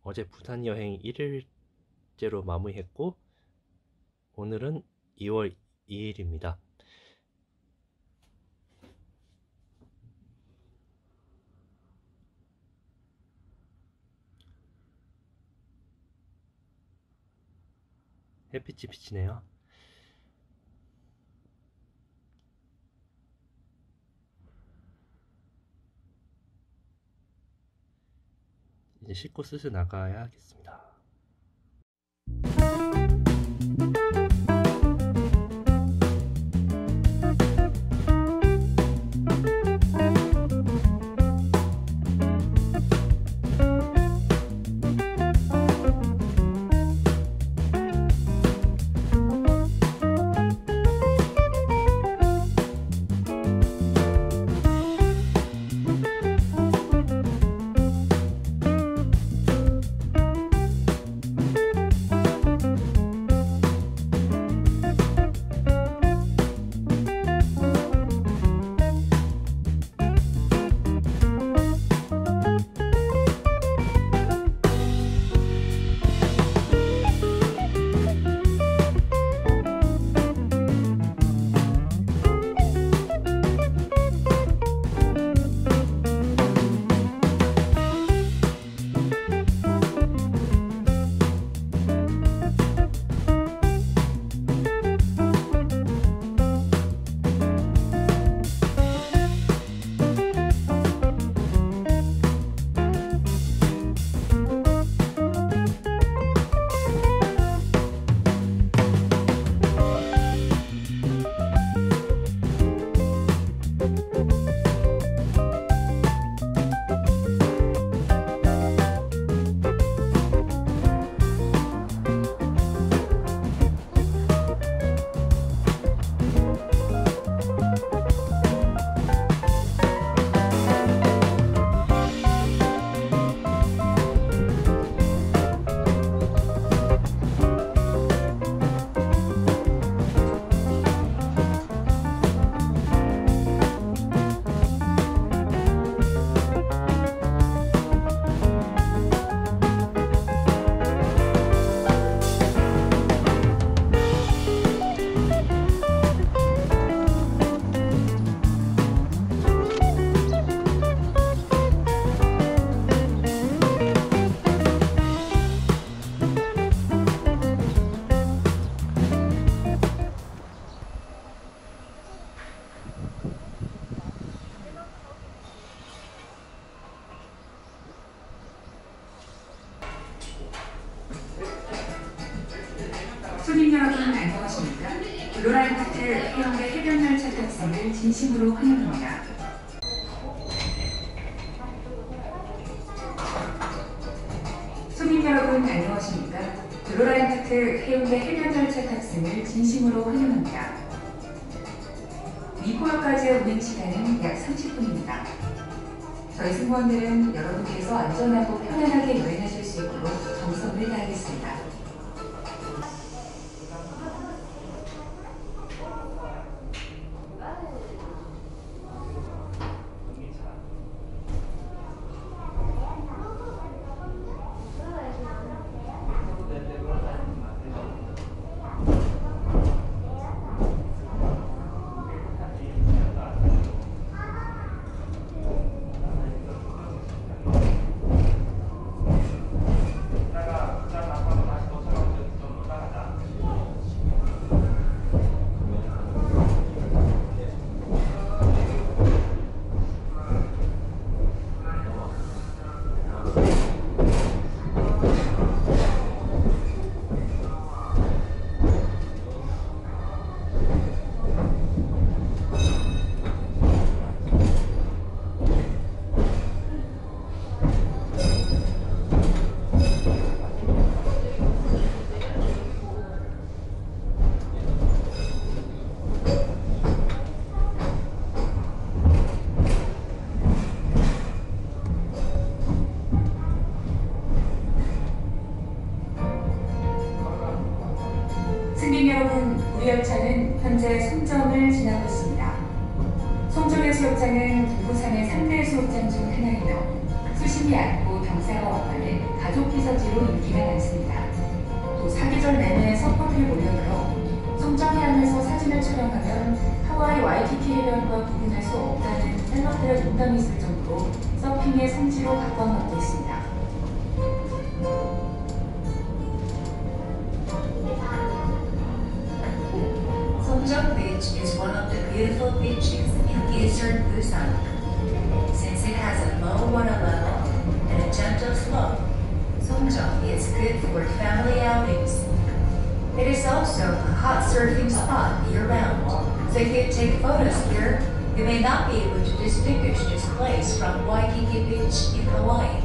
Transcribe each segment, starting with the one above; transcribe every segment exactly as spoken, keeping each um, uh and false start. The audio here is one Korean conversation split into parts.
어제 부산 여행 일 일째로 마무리했고 오늘은 이월 이일입니다. 햇빛이 비치네요. 이제 씻고 슬슬 나가야 하겠습니다. 손님 여러분 안녕하십니까? 로라이트 해운대 해변열차 탑승을 진심으로 환영합니다. 손님 여러분 안녕하십니까? 로라이트 해운대 해변열차 탑승을 진심으로 환영합니다. 미포역까지 오는 시간은 약 삼십 분입니다. 저희 승무원들은 여러분께서 안전하고 편안하게 여행하실 수 있도록 정성을 다하겠습니다. 승객 여러분, 우리 열차는 현재 송정을 지나고 있습니다. 송정 해수욕장은 동부산의 삼 대 해수욕장 중 하나이며 수심이 얕고 병사가 원하는 가족 피서지로 인기가 많습니다. 또 사계절 내내 서퍼들이 몰려들어 성장해하면서 사진을 촬영하면 하와이 와이키키 해변과 구분할 수 없다는 셀럽들의 농담이 있을 정도로 서핑의 성지로 각광받고 있습니다. Songjong Beach is one of the beautiful beaches in eastern Busan. Since it has a low water level and a gentle slope, Songjong is good for family outings. It is also a hot surfing spot year-round, so if you take photos here, you may not be able to distinguish this place from Waikiki Beach in Hawaii.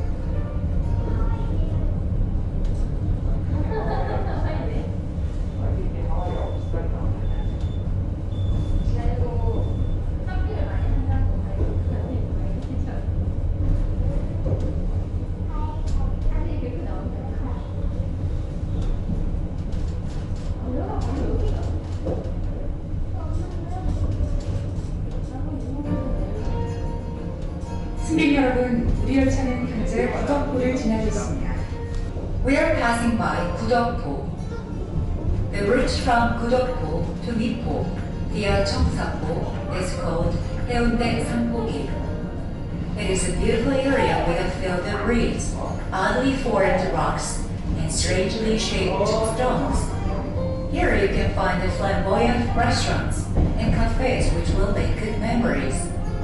승객 여러분, 우리 열차는 현재 구덕포를 지나고 있습니다. We are passing by Gudokpo. The route from Gudokpo to Mipo via Cheongsapo is called Haeundae Sangpogi. It is a beautiful area with a field of reeds, oddly formed rocks, and strangely shaped stones. Here you can find the flamboyant restaurants and cafes which will make good memories.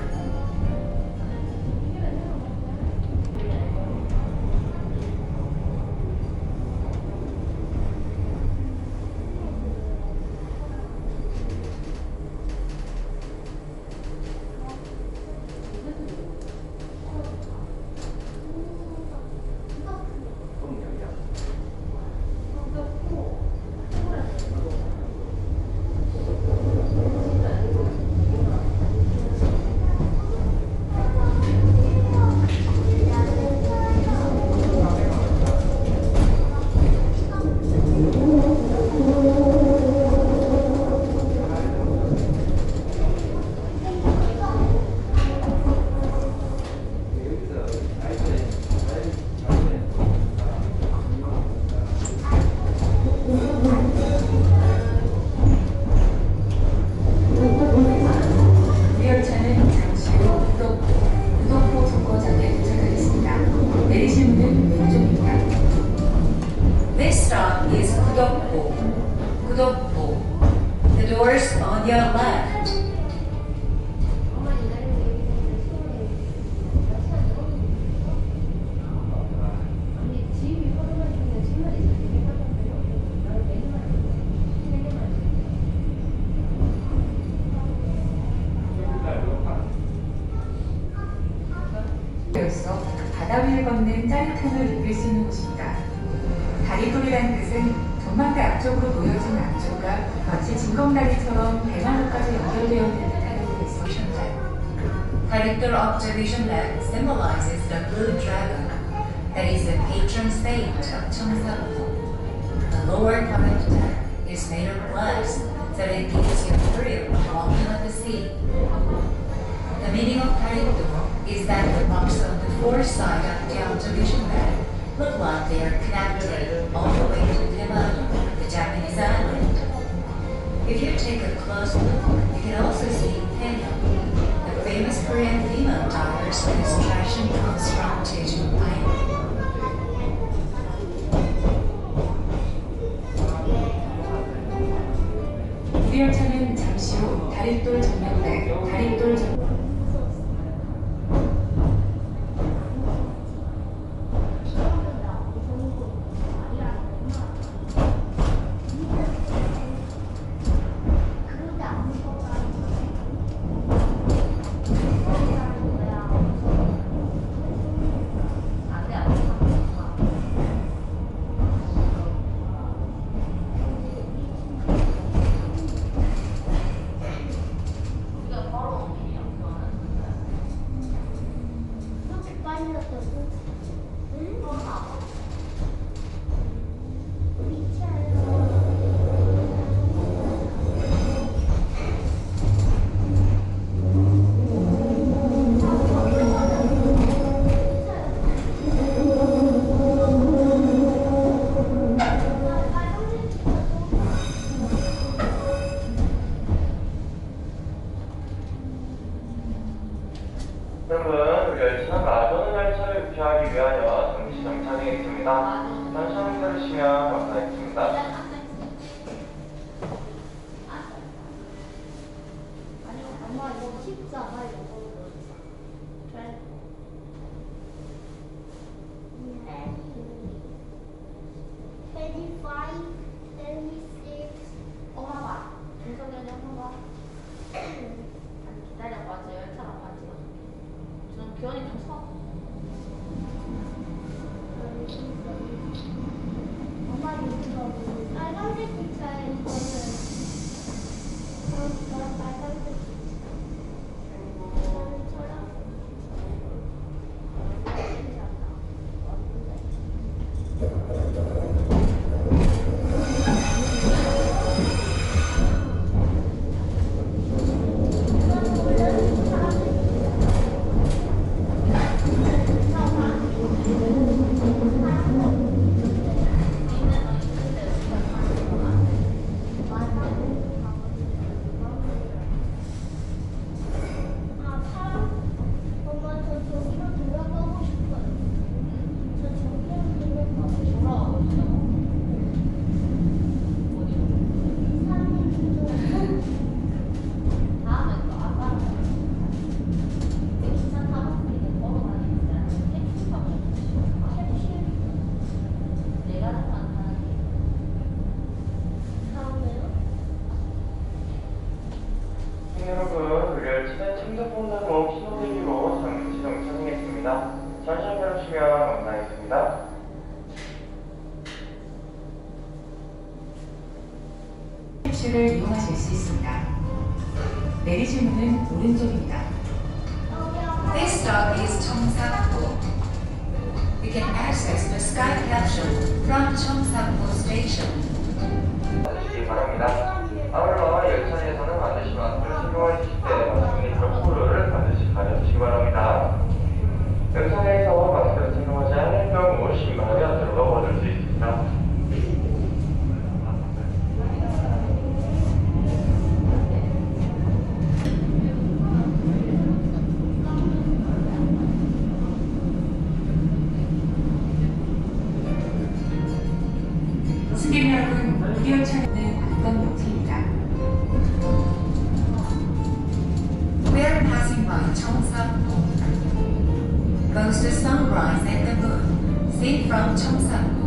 This stop is Gudokpo. Gudokpo. The doors on your left. 여기서 바다 위를 걷는 짜릿함을 느낄 수 있는 곳입니다. 다리돌이라는 뜻은 전망대 앞쪽으로 놓여진 안쪽과 마치 징검다리처럼 대나무까지 연결되어 있는 듯한 곳이 Character observation deck symbolizes the blue dragon that is the patron saint of Cheongsapo. The lower part of the deck is made of glass so that it gives you a thrill of walking on the sea. The meaning of character is that the rocks on the fourth side of the observation deck look like they are connected all the way to Daeman, the Japanese island. If you take a close look, you can also see Haenyang, the famous Korean female daughters whose tradition comes from Jeju Island. 우리 열차는 잠시 후 다리돌 전망대, 다리돌 전 여러분, 우리 열차는 마도는 열차를 유지하기 위하여 잠시 정차되어 있습니다. 잠시 한번 기다리시면 감사하겠습니다. 엄마 이거 쉽지 않아 이거. twenty-five, twenty-six. 엄마 봐. 준석이 엄마 봐. 아니 기다려봐. 저 열차랑 같이 가. 좀 기원이 좀 서. 엄마 이거 빨간색 기차에 이거는. 어, 빨간색. 여러분, 우리 열차는 침소폰으로 신호대기로 잠시 정차하겠습니다. 잠시 한번 기다리시면 감사하겠습니다. 캡슐을 이용하실 수 있습니다. 내리실 문은 오른쪽입니다. This stop is Cheongsan-gu. You can access the Sky Capsule from Cheongsan-gu Station. 받으시기 바랍니다. 아울러 열차에서는 반드시 마스크를 착용하실 때 마스크 밑으로 코를 반드시 가려주시기 바랍니다. 열차에서 마스크를 착용하지 않을 경우 신발이 안으로 걸릴 수 있습니다. 승객 여러분, 우리 열차는 관광역입니다. We are passing by Cheongsan-gu. Goes to sunrise and the moon, seen from Cheongsan-gu.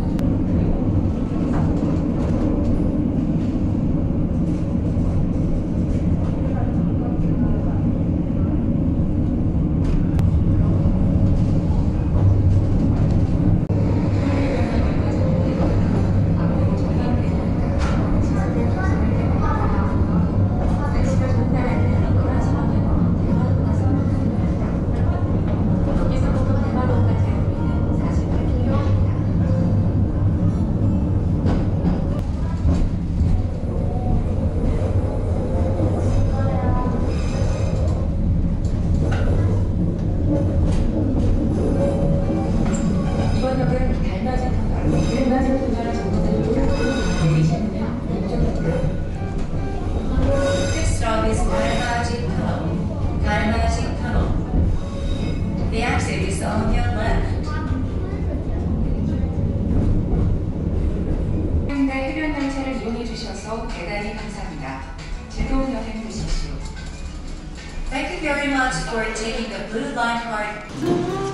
이번 역은 달맞이 터널, 달맞이 터널 정거장으로 내리실 문은 왼쪽입니다. This stop is Dalmaji Tunnel. Dalmaji Tunnel. The exit is on your left. 해운대 해변 열차를 이용해 주셔서 대단히 감사합니다. 즐거운 여행 되십시오. Thank you very much for taking the Blue Line card.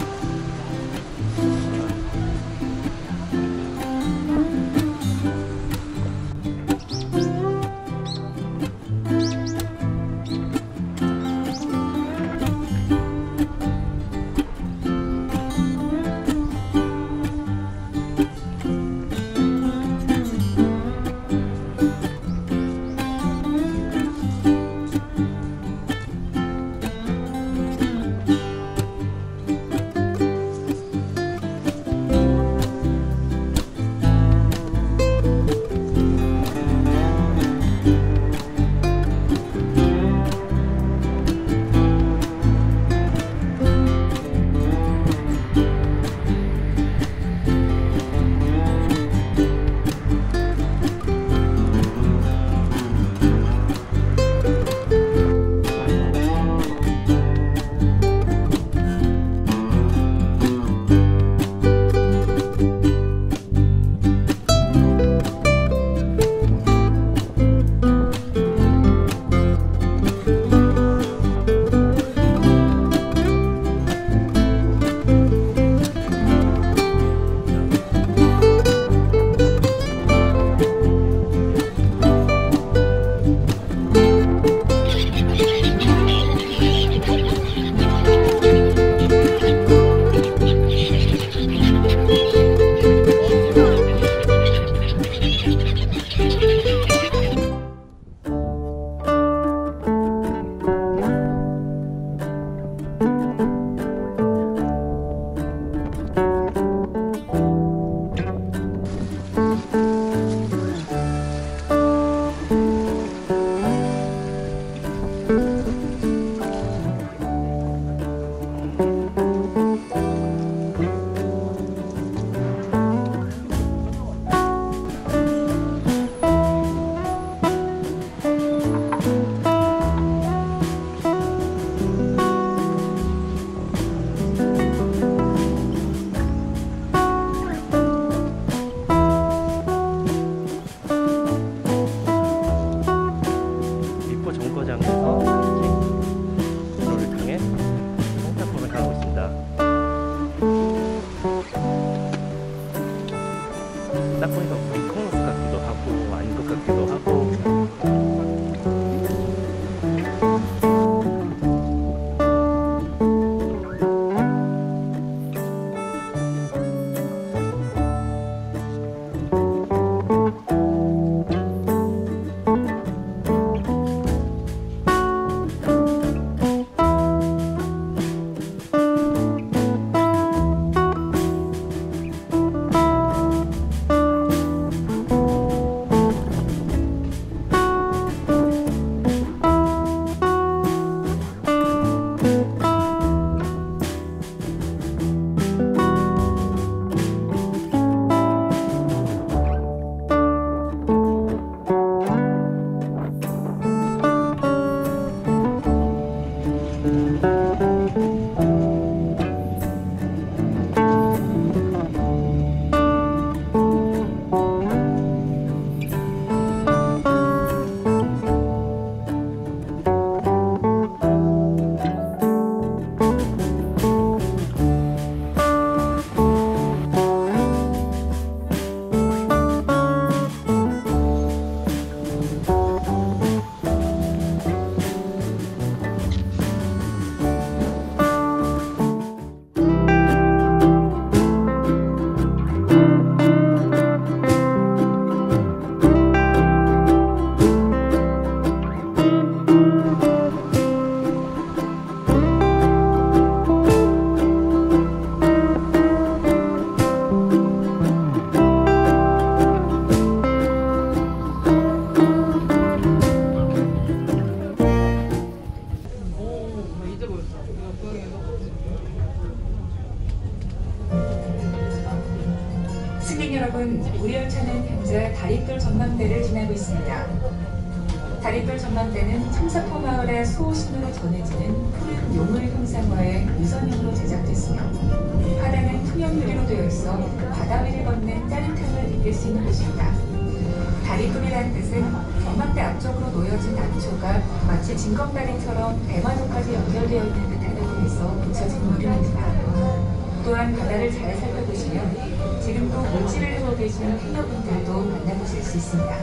승객 여러분, 우리 열차는 현재 다리돌 전망대를 지나고 있습니다. 다리돌 전망대는 청사포 마을의 수호신으로 전해지는 푸른 용을 형상화해 유선형으로 제작됐으며 하단은 투명 유리로 되어 있어 바다 위를 걷는 짜릿함을 느낄 수 있는 곳입니다. 다리돌이라는 뜻은 전망대 앞쪽으로 놓여진 난초가 마치 징검다리처럼 대마도까지 연결되어 있는 듯한 의미에서 붙여진 이름입니다. 또한 바다를 잘 살펴보시면 지금도 물질을 하고 계신 해녀분들도 만나보실 수 있습니다.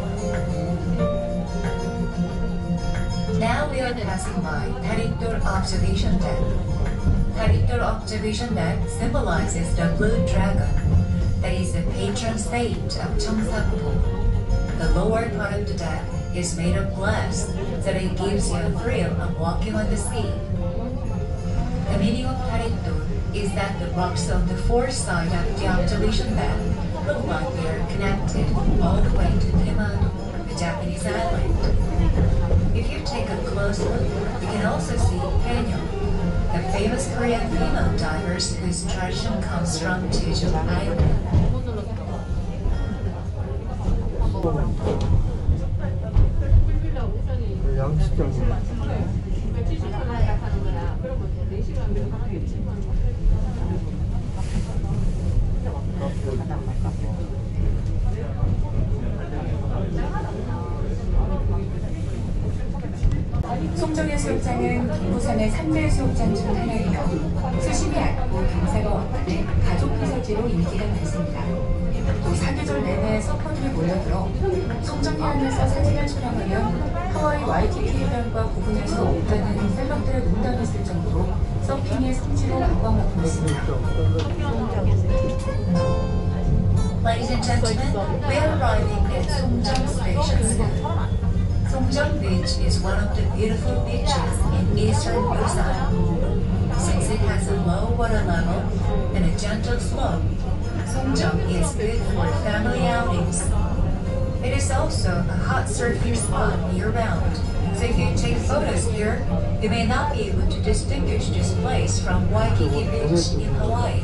Now we are passing by Daritdol Observation Deck. Daritdol Observation Deck symbolizes the blue dragon that is the patron saint of Cheongsapo. The lower part of the deck is made of glass, so that it gives you a thrill of walking on the sea. The meaning of Daritdol is that the rocks on the fourth side of the observation deck look like they are connected all the way to Temado, the Japanese island. If you take a close look, you can also see Haenyeo, the famous Korean female divers whose tradition comes from Jeju Island. 송정해수욕장은 부산의 삼 대 수욕장 중 하나이며 수심이 얕고 경사가 완만해 가족 피서지로 인기가 많습니다. 또 사계절 내내 서퍼들이 몰려들어 송정해안에서 사진을 촬영하면 하와이 와이키키 해변과 구분할 수 없다는 셀럽들의 농담이 있을 정도로 서핑의 성지로 각광받고 있습니다. Ladies and gentlemen, we are arriving at Songjang Station. Songjang Beach is one of the beautiful beaches in eastern Busan. Since it has a low water level and a gentle slope, Songjang is good for family outings. It is also a hot surfing spot year-round, so if you take photos here, you may not be able to distinguish this place from Waikiki Beach in Hawaii.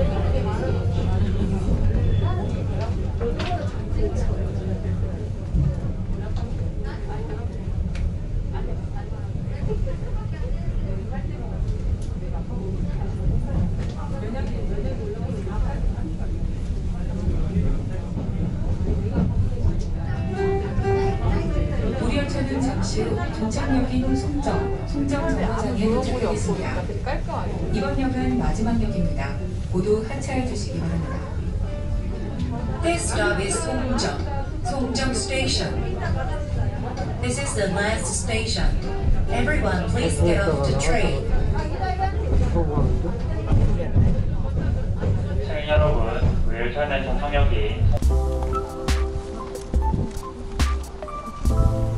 우리 열차는 잠시 후 종착역인 송정, 송정정거장에 도착하겠습니다. 이번 역은 마지막 역입니다. 모두 하차해 주시기 바랍니다. This stop is Songjang, Songjang Station. This is the last station. Everyone, please get off the train. 승객 여러분, 우리 열차는 전통역인